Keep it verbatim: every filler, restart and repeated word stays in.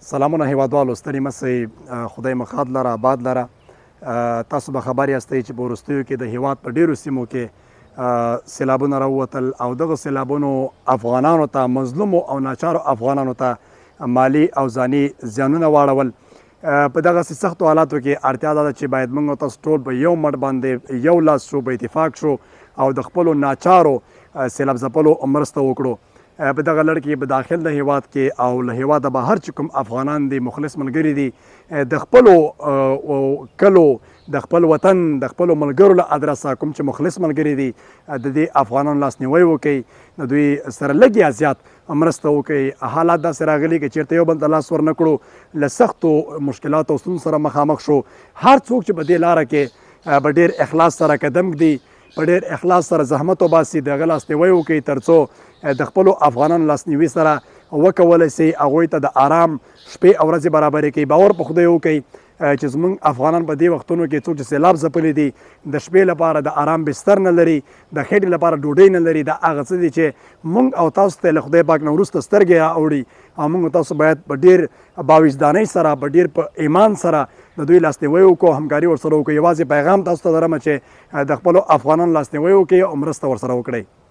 سلامونه هیوادوالو ستړي مسئ خدای مخاد لره آباد لره تاسو به خبر یاستئ چې په وروستیو کې د هیواد په ډیرو سیمو کې سیلابونه راووتل او دغه سیلابونو افغانانو ته مظلومو او ناچارو افغانانو ته مالی او ځاني زیانونه واړول. په دغسې سختو حالاتو کې اړتیا دا ده چې باید موږ تاسو ټول په یو مټ باندې یو لاس شو، په اتفاق شو او د خپلو ناچارو سیلاب ځپلو مرسته وکړو. په دغه لړ کې په داخل د هیواد کې او له هیواده بهر چې کوم افغانان دي، مخلص ملګري دي، د خپلو کلو د خپل وطن د خپلو ملګرو له ادرسه کوم چې مخلص ملګري دي د دې افغانانو لاسنیوی وکړئ، د دوی سره لږ یا زیات مرسته وکړئ. حالات داسې راغلي که چېرته یو بل ته لاس ورنه کړو له سختو مشکلاتو او ستونزو سره مخامخ شو. هر څوک چې په دې لاره کې په ډېر اخلاص سره قدم ږدي، په ډېر اخلاص سره زحمت وباسي، د هغه لاسنیوی وکړي تر څو د خپلو افغانانو لاسنیوي سره وکولی سي هغوی ته د آرام شپې او ورځې برابرې کوي. باور په خدای وکړئ چې زموږ افغانان په دې وختونو کې څوک چې سیلاب ځپلي دي د شپې لپاره د آرام بستر نه لري، د خېټې لپاره ډوډۍ نه لري. دا هغه څه دي چې موږ او تاسو ته له خدای پاک نه وروسته سترګې اوړي او موږ تاسو باید په ډېر باوجدانۍ سره، په ډېر په ایمان سره د دوی لاسنیوی وکړو، همکاري ورسره وکړو. یوازې پیغام تاسو ته لرم چې د خپلو افغانانو لاسنیوی وکړئ او مرسته ورسره وکړئ.